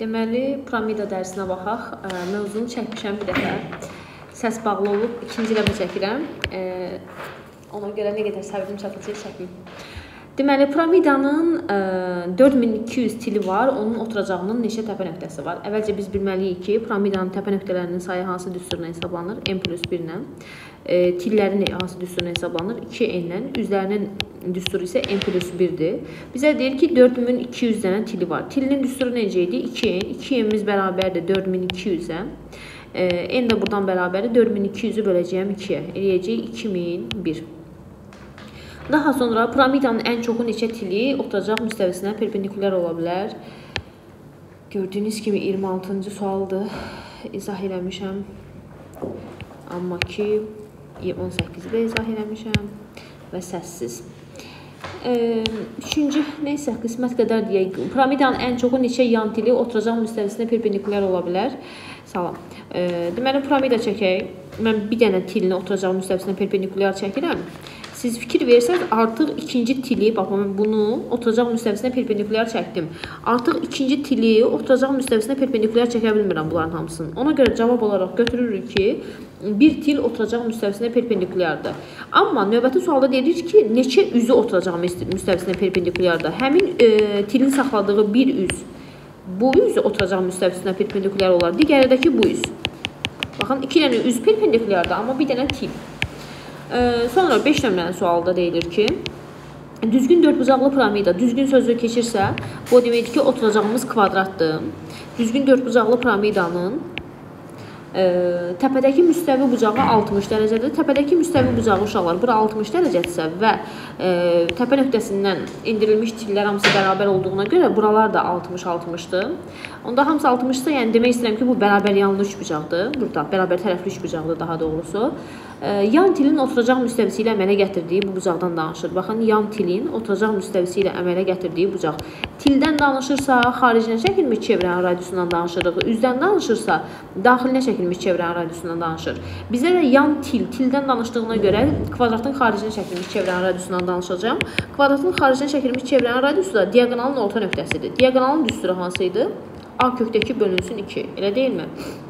Deməli, piramida dərsinə baxaq. Mövzunu çəkmişəm bir dəfə. Səs bağlı olub, ikinci dəfə çəkirəm. Ona görə nə qədər səbrim çatacaq çəkim. Deməli, piramidanın 4200 tili var. Onun oturacağının neçə təpə nöqtəsi var? Əvvəlcə biz bilməliyik ki, piramidanın təpə nöqtələrinin sayı hansı düsturla hesablanır? N+1 ilə. Tillərin hansı düsturla hesablanır? 2N-lə. Üzlərinin düsturu isə N+1-dir. Bizə deyir ki, 4200 dənə tili var. Tilinin düsturu necə idi? 2N. 2N-imiz bərabərdir 4200-ə. N də buradan bərabərdir. 4200-ü böləcəyəm 2-yə. Eləyəcək 2001. Daha sonra piramidanın ən çoxu neçə tili oturacaq müstəvisinə perpendikulyar ola bilər? Gördüyünüz kimi 26-cı sualdır. İzah eləmişəm. Amma ki 18-i də izah eləmişəm və səssiz. Üçüncü, neysə, qismət qədər deyək. Piramidanın ən çoxu neçə yan tili oturacaq müstəvisinə perpendikulyar ola bilər? Salam. Deməli, piramida çəkək. Mən bir dənə tilini oturacaq müstəvisinə perpendikulyar çəkirəm. Siz fikir versəz, artıq ikinci tili, bax, mən bunu oturacaq müstəvisinə perpendikulyar çəkdim. Artıq ikinci tili oturacaq müstəvisinə perpendikulyar çəkə bilmirəm bunların hamısını. Ona görə cavab olaraq götürürük ki, bir til oturacaq müstəvisinə perpendikulyardır. Amma növbəti sualda deyilir ki, neçə üzü oturacaq müstəvisinə perpendikulyardır. Həmin tilin saxladığı bir üz, bu üz oturacaq müstəvisinə perpendikulyar olar. Digərdəki bu üz. Baxın, iki dənə üz perpendikulyardır, amma bir dənə til. Sonra 5 nömrəli sualda deyilir ki, düzgün dördbucaqlı piramida düzgün sözü keçirsə, bu deməkdir ki, oturacağımız kvadratdır. Düzgün dördbucaqlı piramidanın təpədəki müstəvi bucağı 60 dərəcədir. Təpədəki müstəvi bucağı uşaqlar bura 60 dərəcədirsə və təpə nöqtəsindən endirilmiş tillər hamısı bərabər olduğuna görə buralar da 60-60'dır. Onda hamısı 60'dır, yəni demək istəyirəm ki, bu bərabər yanlı üçbucaqdır. Burada bərabər tərəfli üçbucaqdır daha doğrusu. Yan tilin oturacaq müstəvisi ilə əmələ gətirdiyi bu bucaqdan danışır. Baxın, yan tilin oturacaq müstəvisi ilə əmələ gətirdiyi bucaq. Tildən danışırsa, xaricinə çəkilmiş çevrənin radiusundan danışırıq. Üzdən danışırsa, daxilinə çəkilmiş çevrənin radiusundan danışır. Bizə də yan tildən danışdığına görə kvadratın xaricinə çəkilmiş çevrənin radiusundan danışacağım. Kvadratın xaricinə çəkilmiş çevrənin radiusu da diaqonalın orta nöqtəsidir. Diaqonalın düsturu hansıydı? A kökdəki bölünsün 2. Elə deyilmi?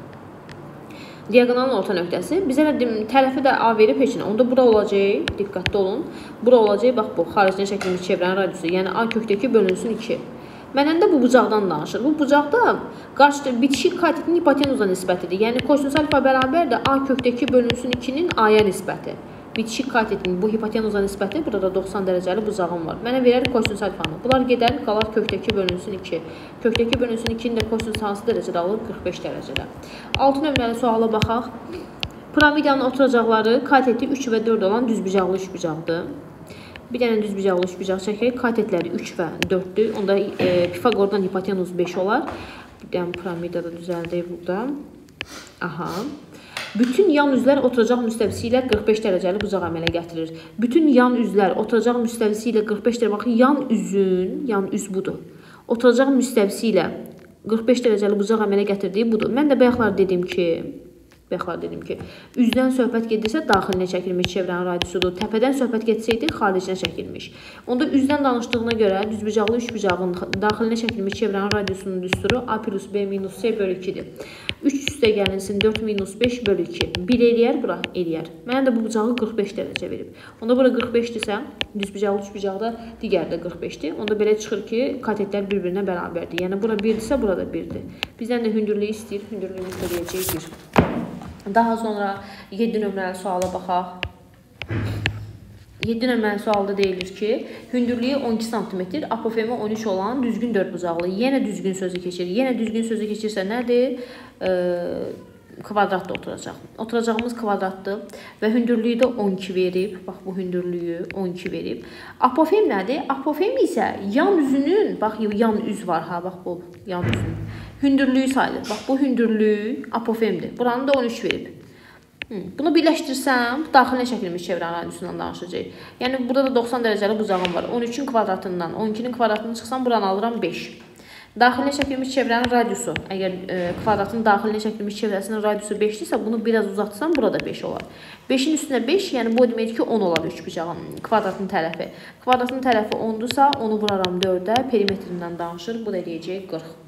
Diaqonalın orta nöqtəsi. Bizə də tərəfi də A verib heç nə. Onda bura olacaq, diqqətli olun. Bura olacaq, bax bu, xaricinə çəkilmiş çevrənin radiusu. Yəni A kökdəki bölünsün 2. Məndən də bu bucaqdan danışır. Bu bucaqda bitişik katetin hipotenuza nisbətidir. Yəni kosinus alfa bərabərdir A kökdəki bölünsün 2-nin A-ya nisbəti. Bitişik katetin bu hipotenuza nisbəti, burada 90 dərəcəli bucağım var. Mənə verər kosinus alfanı. Bunlar gedər, qalar kökdəki bölünsün 2. Kökdəki bölünsün 2-nin də kosinus hansı dərəcədə alır? 45 dərəcədə. 6 nömrəli suala baxaq. Piramidanın oturacaqları kateti 3 və 4 olan düzbucaqlı üçbucaqdır. Bir dənə düzbucaqlı üçbucaq çəkək. Katetləri 3 və 4-dür. Onda Pifagordan hipotenuz 5 olar. Bir dənə piramida da düzəldək burada. Aha. Bütün yan üzlər oturacaq müstəvisi ilə 45 dərəcəli bucaq əmələ gətirir. Bütün yan üzlər oturacaq müstəvisi ilə 45 dərəcəli, baxın, yan üz budur. Oturacaq müstəvisi ilə 45 dərəcəli bucaq əmələ gətirdiyi budur. Mən də bayaqlar dedim ki, üzdən söhbət gedirsə daxilinə çəkilmiş çevrənin radiusudur. Təpədən söhbət getsəydi xaricinə çəkilmiş. Onda üzdən danışdığına görə düzbucaqlı üçbucağın daxilinə çəkilmiş çevrənin radiusunun düsturu A plus B minus C bölü 2-dir. 3 üstə gəlinsin 4 minus 5 bölü 2. 1 eləyər, bura eləyər. Mənə də bu bucağı 45 dərəcə verib. Onda bura 45-dirsə, düzbucaqlı üçbucaqda digər də 45-dir. Onda belə çıxır ki, katetlər bir-birinə bərabərdir. Yəni bura 1-dirsə, bura da 1-dir. Bizdən də hündürlüyü istəyir, hündürlüyümüz eləyəcək 1. Daha sonra 7 nömrəli suala baxaq. 7 nömrəli sualda deyilir ki, hündürlüyü 12 cm, apofemi 13 olan düzgün dördbucaqlı. Yenə düzgün sözü keçir. Yenə düzgün sözü keçirsə nədir? Kvadratda oturacaq. Oturacağımız kvadratdır və hündürlüyü də 12 verib. Bax, bu hündürlüyü 12 verib. Apofem nədir? Apofem isə yan üzünün, bax, yan üz var, ha, bax bu yan üzünün. Hündürlüyü sayılır. Bax, bu hündürlüyü apofemdir. Buranı da 13 verib. Bunu birləşdirsəm, daxilinə çəkilmiş çevrənin radiusundan danışacaq. Yəni, burada da 90 dərəcəli bucağım var. 13-ün kvadratından, 12-nin kvadratını çıxsam, buranı alıram 5. Daxilinə çəkilmiş çevrənin radiusu, əgər kvadratın daxilinə çəkilmiş çevrəsinin radiusu 5-dirsə, bunu biraz uzatsam, burada 5 olar. 5-in üstünə 5, yəni bu deməkdir ki, 10 olar üçbucağın, kvadratın tərəfi. Kvadratın tərəfi 10-dursa, onu vuraram 4-ə, perimetrindən danışır, bu da eləyəcək 40.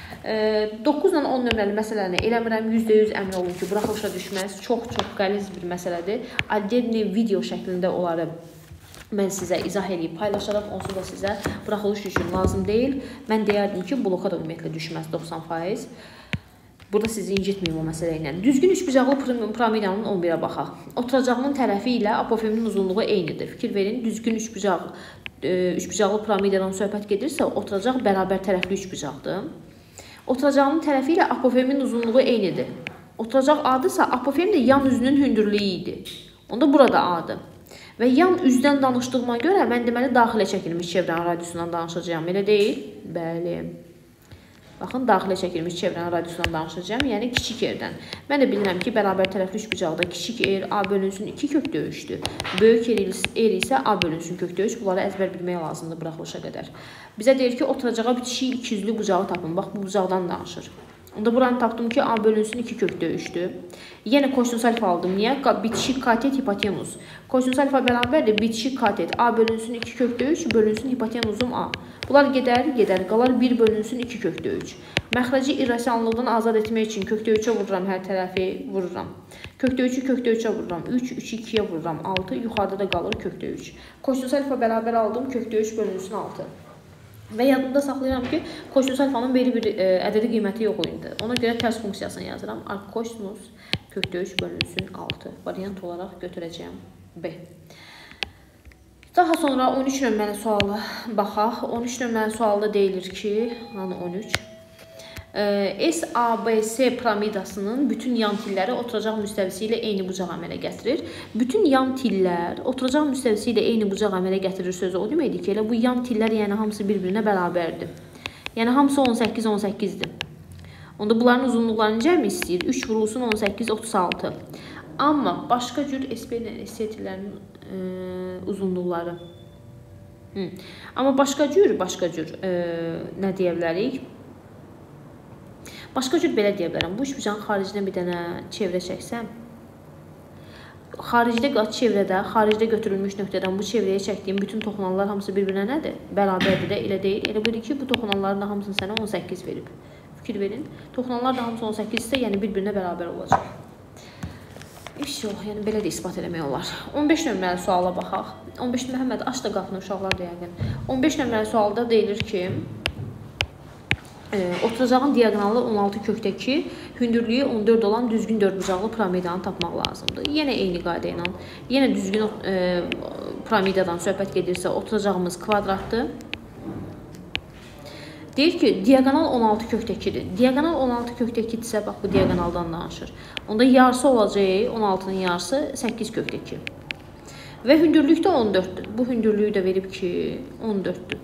9 ilə 10 nömrəli məsələni eləmirəm, %100 əmin olun ki, buraxılışa düşməz. Çox qəliz bir məsələdir. Adedni video şəklində onları mən sizə izah edib paylaşaraq, onsuz da sizə buraxılış üçün lazım deyil. Mən deyərdim ki, bloka da ümumiyyətlə düşməz 90%. Burada sizi incitməyim o məsələ ilə. Düzgün üçbucaqlı piramidanın 11-ə baxaq. Oturacağının tərəfi ilə apofeminin uzunluğu eynidir. Fikir verin, düzgün üçbucaqlı piramidadan söhbət gedirsə, oturacaq bərabər tərəfli üçbucaqdır. Oturacağının tərəfi ilə apofeminin uzunluğu eynidir. Oturacaq adısa, apofem də yan üzünün hündürlüyü idi. Onda burada adı. Və yan üzdən danışdığıma görə mən deməli daxilə çəkilmiş çevrənin radiusundan danışacağım. Elə deyil? Bəli. Baxın, daxilə çəkilmiş çevrənin radiusundan danışacağım, yəni kiçik yerdən. Mən də bilirəm ki, bərabər tərəfli üçbucaqda kiçik er A bölünsün 2 kök döyüşdür. Böyük er isə A bölünsün kök döyüş. Bunları əzbər bilmək lazımdır buraxılışa qədər. Bizə deyir ki, oturacağa bitişik ikiyüzlü bucağı tapın. Bax, bu bucaqdan danışır. Onda buranı tapdım ki, A bölünsün 2 kök döyüşdür. Yenə kosinus alfa aldım. Niyə? Bitişik katet hipotenuz. Kosinus alfa bərabərdir. Bitişik katet A bölünsün 2 kök döyüş, bölünsün hipotenuzum A. Bunlar gedər. Qalar 1 bölünsün 2 kök döyüş. Məxrəci irrasionallıqdan azad etmək üçün kök döyüşə vururam, hər tərəfi vururam. Kök döyüşə vururam. 3, 2-yə vururam. 6, yuxarıda da qalır kök döyüş. Kosinus alfa bərabər aldım, kök döyüş bölünsün 6. Və yadımda saxlayıram ki, kosinus alfanın belə bir ədədi qiyməti yox idi. Ona görə tərs funksiyasını yazıram. Kosinus kök döyüş bölünsün 6. Variant olaraq götürəcəyəm B. Daha sonra 13 nömrəli suala baxaq. 13 nömrəli sualda deyilir ki, hani 13. SABS piramidasının bütün yan tilləri oturacaq müstəvisi ilə eyni bucaq əmələ gətirir. Bütün yan tillər oturacaq müstəvisi ilə eyni bucaq əmələ gətirir sözü o deməkdir ki, elə bu yan tillər yəni hamısı bir-birinə bərabərdir. Yəni hamısı 18-18-dir. Onda bunların uzunluqlarını cəmi istəyir. 3 vurulsun 18, 36. Amma başqa cür SP ilə SC tillərinin uzunluqları. Amma başqa cür nə deyə bilərik? Başqa cür belə deyə bilərəm. Bu üçbucağın xaricinə bir dənə çevrə çəksəm, xaricdə götürülmüş nöqtədən bu çevrəyə çəkdiyim bütün toxunanlar hamısı bir-birinə nədir? Bərabərdir də, elə deyil. Elə bilir ki, bu toxunanların da hamısını sənə 18 verib. Fikir verin. Toxunanlar da hamısı 18 isə, yəni bir-birinə bərabər olacaq. Yəni belə də ispat eləmək olar. 15 nömrəli suala baxaq. 15 Məhəmməd, aç da qapını uşaqlar da yəqin. 15 nömrəli sualda deyilir ki, oturacağın diaqonalı 16 kökdəki hündürlüyü 14 olan düzgün dördbucaqlı piramidanı tapmaq lazımdır. Yenə eyni qayda ilə, yenə düzgün piramidadan söhbət gedirsə, oturacağımız kvadratdır. Deyir ki, diaqonal 16 kökdəkidir. Diaqonal 16 kökdəkidirsə, bax bu diaqonaldan danışır. Onda yarısı olacaq, 16-nın yarısı 8 kökdəki. Və hündürlük də 14-dür. Bu hündürlüyü də verib ki, 14-dür.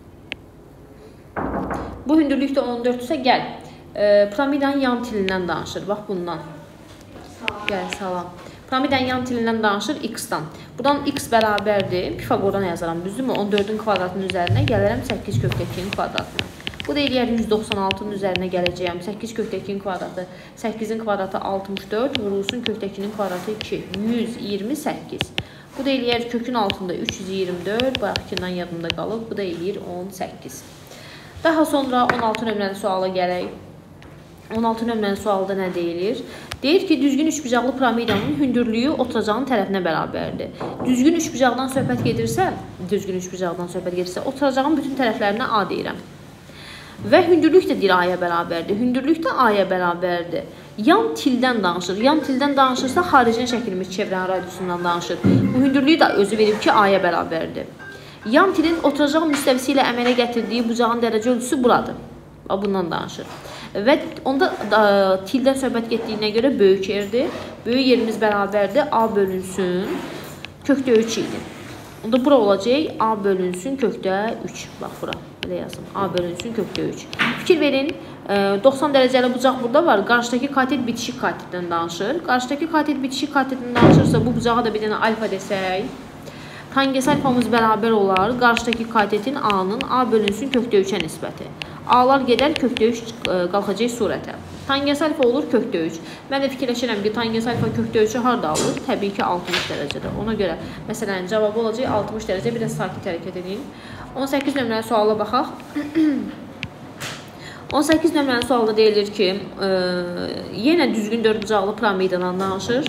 Bu hündürlük də 14-dürsə, gəl. Piramidanın yan tilindən danışır. Bax bundan. Gəl, salam. Piramidanın yan tilindən danışır x-dan. Buradan x bərabərdir. Pifagordan yazaram, düzdürmü? 14-ün kvadratının üzərinə gəlirəm 8 kökdəkinin kvadratına. Bu da eləyər 196-nın üzərinə gələcəyəm. 8 kökdəkinin kvadratı, 8-in kvadratı 64, vurulsun kökdəkinin kvadratı 2, 128. Bu da eləyər kökün altında 324, bayaqkindən yadımda qalıb. Bu da eləyir 18. Daha sonra 16 nömrəli suala gələk. 16 nömrəli sualda nə deyilir? Deyir ki, düzgün üçbucaqlı piramidanın hündürlüyü oturacağın tərəfinə bərabərdir. Düzgün üçbucaqdan söhbət gedirsə, oturacağın bütün tərəflərinə A deyirəm. Və hündürlük də deyir A-ya bərabərdir. Hündürlük də A-ya bərabərdir. Yan tildən danışır. Yan tildən danışırsa, xaricinə çəkilmiş çevrənin radiusundan danışır. Bu hündürlüyü də özü verib ki, A-ya bərabərdir. Yan tilin oturacaq müstəvisi ilə əmələ gətirdiyi bucağın dərəcə ölçüsü buradır. Bundan danışır. Və onda tildən söhbət getdiyinə görə böyük yerdir. Böyük yerimiz bərabərdir. A bölünsün kökdə 3 idi. Onda bura olacaq A bölünsün kökdə 3. Bax bura. Belə yazım. A bölünsün kökdə 3. Fikir verin. 90 dərəcəli bucaq burada var. Qarşıdakı katet bitişik katetdən danışır. Qarşıdakı katet bitişik katetdən danışırsa bu bucağa da bir dənə alfa desək. Tangens alfamız bərabər olar. Qarşıdakı katetin A-nın A bölünsün kökdə 3-ə nisbəti. A-lar gedər kökdə 3 qalxacaq surətə. Tangens alfa olur kökdə 3. Mən də fikirləşirəm ki, tangens alfa kökdə 3-ü harada alır? Təbii ki, 60 dərəcədə. Ona görə, məsələnin cavabı olacaq 60 dərəcə. Bir də sakit hərəkət edin. 18 nömrəli suala baxaq. 18 nömrəli sualda deyilir ki, yenə düzgün dördbucaqlı piramidadan danışır.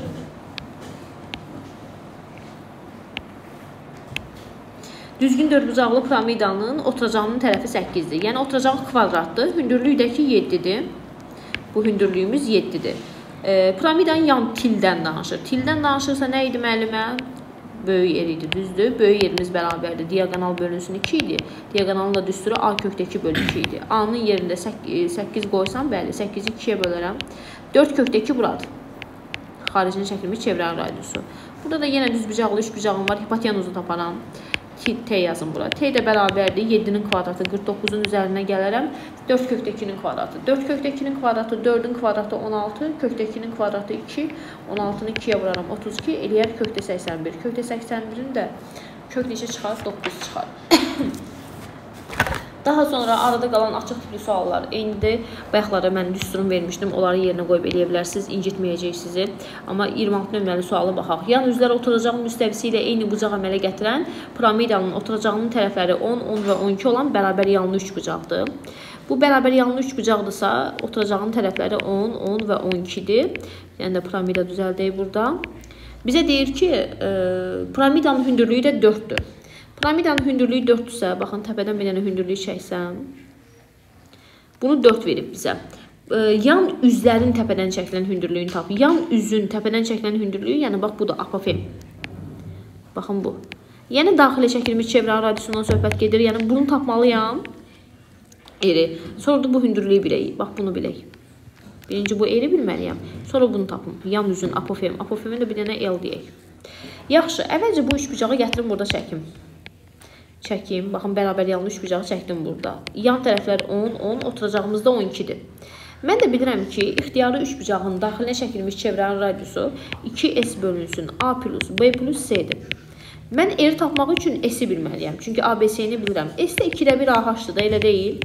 Düzgün dördbucaqlı piramidanın oturacağının tərəfi 8-dir. Yəni oturacağı kvadratdır. Hündürlüyü də ki 7-dir. Bu hündürlüyümüz 7-dir. Piramidanın yan tildən danışır. Tildən danışırsa nə idi müəllimə? Böyük yer idi, düzdür. Böyük yerimiz bərabərdir. Diagonal bölünsün 2 idi. Diagonalın da düsturu A kökdəki bölü 2 idi. A-nın yerində 8 qoysam, bəli, 8-i 2-yə bölərəm. 4 kökdəki buradır. Xaricini çəkilmiş çevrənin radiusu. Burada da yenə düzbucaqlı, üçbucağım var. Hipotenuzu taparam. T yazın bura. T də bərabərdir. 7-nin kvadratı 49-un üzərinə gələrəm. 4 kökdəkinin kvadratı. 4 kökdəkinin kvadratı 4-ün kvadratı 16. Kökdəkinin kvadratı 2. 16-nı 2-yə vuraram. 32 eləyər kökdə 81. Kökdə 81-in də kök neçə çıxar? 9 çıxar. Daha sonra arada qalan açıq tipli suallar eynidir. Bayaqlarda mən düsturun vermişdim. Onları yerinə qoyub eləyə bilərsiniz. İncitməyəcək sizi. Amma 26 nömrəli sualı baxaq. Yan üzlər oturacağın müstəvisi ilə eyni bucaq əmələ gətirən piramidanın oturacağının tərəfləri 10, 10 və 12 olan bərabər yanlı üçbucaqdır. Bu bərabər yanlı üçbucaqdırsa, oturacağının tərəfləri 10, 10 və 12-dir. Yəni də piramida düzəldək burada. Bizə deyir ki, piramidanın hündürlüyü də 4-dür. Piramidanın hündürlüyü 4-dürsə, baxın, təpədən bir dənə hündürlüyü çəksəm, bunu 4 verib bizə. Yan üzlərin təpədən çəkilən hündürlüyünü tap. Yan üzün təpədən çəkilən hündürlüyü, yəni bax, bu da apofem. Baxın bu. Yəni, daxilə çəkilmiş çevrənin radiusundan söhbət gedir. Yəni, bunu tapmalıyam. Eri. Sonra da bu hündürlüyü bilək. Bax, bunu bilək. Birinci bu eri bilməliyəm. Sonra bunu tapım. Yan üzün apofem. Apofemin də bir dənə L deyək. Yaxşı, əvvəlcə bu üçbucağı gətirim, burada çəkim. Çəkim. Baxın, bərabər yanlı üçbucağı çəkdim burada. Yan tərəflər 10, 10, oturacağımız da 12-dir. Mən də bilirəm ki, ixtiyarlı üçbucağın daxilinə çəkilmiş çevrənin radiusu 2S bölünsün A plus B plus C-dir. Mən eri tapmaq üçün S-i bilməliyəm. Çünki ABC-ni bilirəm. S də 2-də 1 AH-dır da, elə deyil.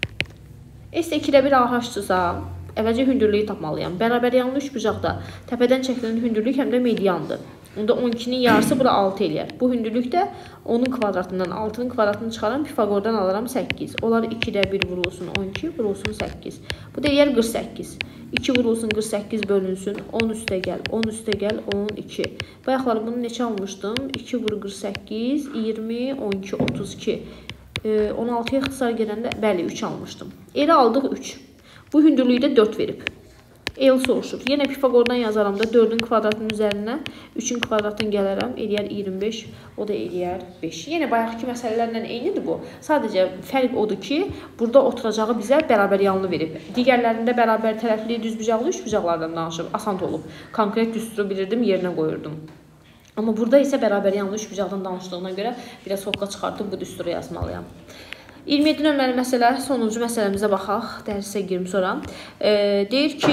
S də 2-də 1 AH-dırsa, əvvəlcə hündürlüyü tapmalıyam. Bərabər yanlı üçbucaqda təpədən çəkilən hündürlük həm də mediandır. Onda 12-nin yarısı bura 6 eləyər. Bu hündürlükdə 10-un kvadratından 6-nın kvadratını çıxaram, Pifagordan alaram 8. Onlar 2-də 1 vurulsun 12, vurulsun 8. Bu da eləyər 48. 2 vurulsun 48 bölünsün, 10 üstə gəl, 10 üstə gəl, 12. Bayaqlar bunu neçə almışdım? 2 vur 48, 20, 12, 32. 16-ya ixtisar gedəndə, bəli, 3 almışdım. Eri aldıq 3. Bu hündürlükdə 4 verib. L soruşur. Yenə Pifagordan yazaram da 4-ün kvadratının üzərinə 3-ün kvadratını gələrəm. Eləyər 25, o da eləyər 5. Yenə bayaqki məsələlərlə eynidir bu. Sadəcə fərq odur ki, burada oturacağı bizə bərabər yanlı verib. Digərlərində bərabər tərəfli düzbucaqlı üçbucaqlardan danışıb. Asan olub. Konkret düsturu bilirdim, yerinə qoyurdum. Amma burada isə bərabər yanlı üçbucaqdan danışdığına görə biraz hoqqa çıxartıb bu düsturu yazmalıyam. 27 nömrəli məsələ, sonuncu məsələmizə baxaq, dərsə girim sonra. Deyir ki,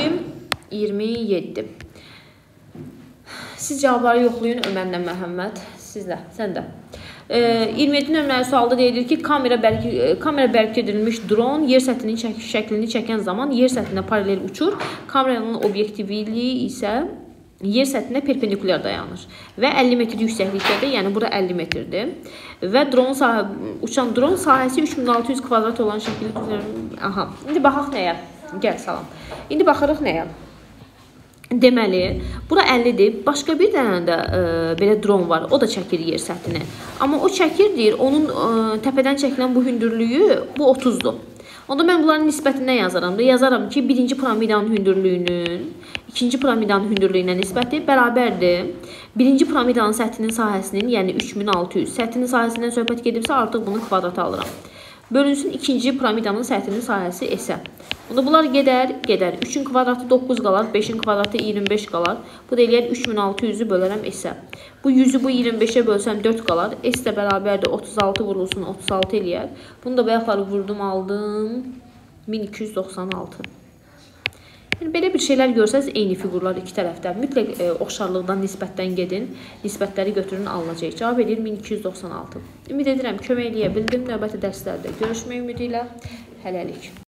27. Siz cavabları yoxlayın, Ömərlə Məhəmməd, sizlə, sən də. 27 nömrəli sualda deyilir ki, kamera bərk edilmiş dron yer səthinin şəklini çəkən zaman yer səthinə paralel uçur. Kameranın obyektivliyi isə yer səthinə perpendikulyar dayanır və 50 metr yüksəklikdədir, yəni bura 50 metrdir və uçan dron sahəsi 3600 kvadrat olan şəkildə. Aha, indi baxaq nəyə? Gəl, salam. İndi baxırıq nəyə? Deməli, bura 50-dir. Başqa bir dənə də belə dron var, o da çəkir yer səthinə. Amma o çəkir, deyir, onun təpədən çəkilən bu hündürlüyü, bu 30-dur. Onda mən bunların nisbətindən yazaram da. Yazaram ki, birinci piramidanın hündürlüyünün ikinci piramidanın hündürlüyünə nisbəti bərabərdir. Birinci piramidanın səthinin sahəsinin, yəni 3600. Səthinin sahəsindən söhbət gedibsə, artıq bunu kvadrata alıram. Bölünsün ikinci piramidanın səthinin sahəsi S-ə. Onda bunlar gedər. 3-ün kvadratı 9 qalar, 5-in kvadratı 25 qalar. Bu da eləyər 3600-ü bölərəm S-ə. Bu 100-ü bu 25-ə bölsəm 4 qalar. S də bərabərdir 36 vurulsun 36 eləyər. Bunu da bayaqları vurdum, aldım. 1296. Yəni, belə bir şeylər görsəniz, eyni fiqurlar iki tərəfdən. Mütləq oxşarlıqdan, nisbətdən gedin. Nisbətləri götürün, alınacaq. Cavab edir 1296. Ümid edirəm, kömək eləyə bildim. Növbəti dərslərdə görüşmək ümidi ilə. Hələlik.